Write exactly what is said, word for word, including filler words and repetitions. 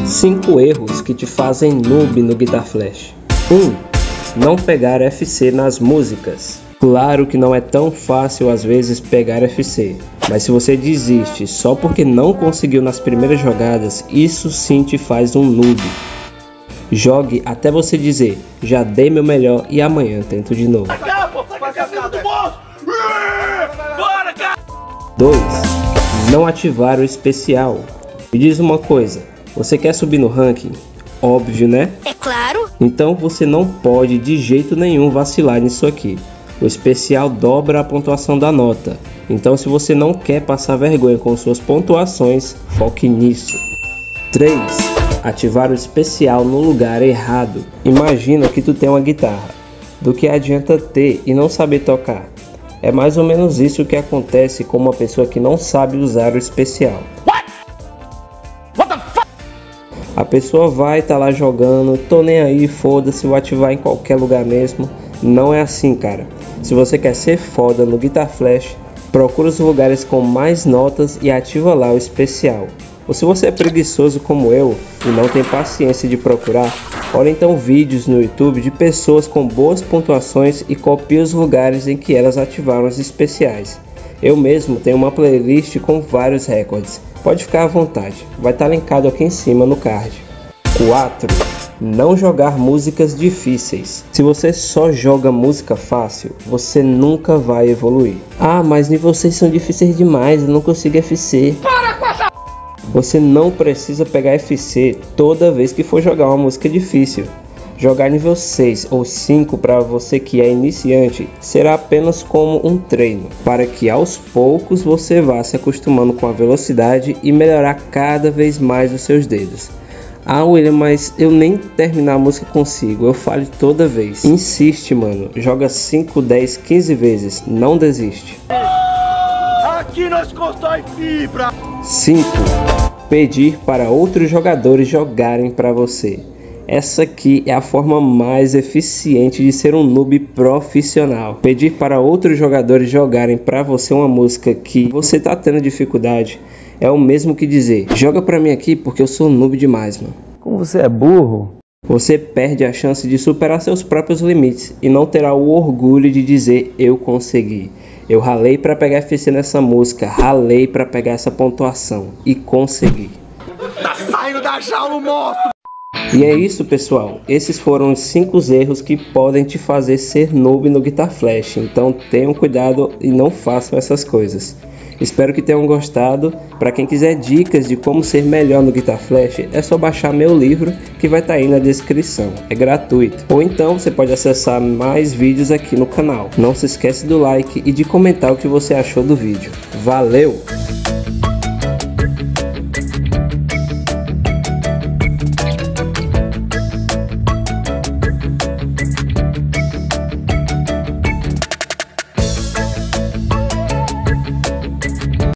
cinco erros que te fazem noob no Guitar Flash. um. Não pegar F C nas músicas. Claro que não é tão fácil às vezes pegar F C, mas se você desiste só porque não conseguiu nas primeiras jogadas, isso sim te faz um noob. Jogue até você dizer, já dei meu melhor e amanhã tento de novo. dois. Não ativar o especial. Me diz uma coisa, você quer subir no ranking? Óbvio, né? É claro. Então você não pode de jeito nenhum vacilar nisso aqui. O especial dobra a pontuação da nota. Então se você não quer passar vergonha com suas pontuações, foque nisso. três. Ativar o especial no lugar errado. Imagina que tu tem uma guitarra. Do que adianta ter e não saber tocar? É mais ou menos isso que acontece com uma pessoa que não sabe usar o especial. A pessoa vai estar tá lá jogando, tô nem aí, foda-se, vou ativar em qualquer lugar mesmo. Não é assim, cara. Se você quer ser foda no Guitar Flash, procura os lugares com mais notas e ativa lá o especial. Ou se você é preguiçoso como eu e não tem paciência de procurar, olha então vídeos no YouTube de pessoas com boas pontuações e copie os lugares em que elas ativaram os especiais. Eu mesmo tenho uma playlist com vários recordes. Pode ficar à vontade, vai estar linkado aqui em cima no card. quatro. Não jogar músicas difíceis. Se você só joga música fácil, você nunca vai evoluir. Ah, mas nem vocês são difíceis demais, eu não consigo F C. Para com essa... Você não precisa pegar F C toda vez que for jogar uma música difícil. Jogar nível seis ou cinco para você que é iniciante será apenas como um treino, para que aos poucos você vá se acostumando com a velocidade e melhorar cada vez mais os seus dedos. Ah, William, mas eu nem terminar a música consigo, eu falho toda vez. Insiste, mano, joga cinco, dez, quinze vezes, não desiste. Aqui nós constrói fibra. cinco. Pedir para outros jogadores jogarem para você. Essa aqui é a forma mais eficiente de ser um noob profissional. Pedir para outros jogadores jogarem para você uma música que você tá tendo dificuldade é o mesmo que dizer, joga pra mim aqui porque eu sou noob demais, mano. Como você é burro? Você perde a chance de superar seus próprios limites e não terá o orgulho de dizer, eu consegui. Eu ralei pra pegar F C nessa música, ralei pra pegar essa pontuação e consegui. Tá saindo da jaula, monstro! E é isso, pessoal, esses foram os cinco erros que podem te fazer ser noob no Guitar Flash, então tenham cuidado e não façam essas coisas. Espero que tenham gostado. Para quem quiser dicas de como ser melhor no Guitar Flash, é só baixar meu livro que vai estar aí na descrição, é gratuito. Ou então você pode acessar mais vídeos aqui no canal. Não se esquece do like e de comentar o que você achou do vídeo. Valeu!